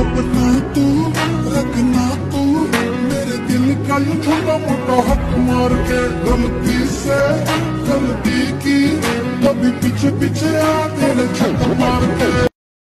बता तू रखना तू मेरे दिल का ये छोटा मोटा हक मार के। गलती से गलती की कभी पीछे पीछे आ तेरे छक मार के।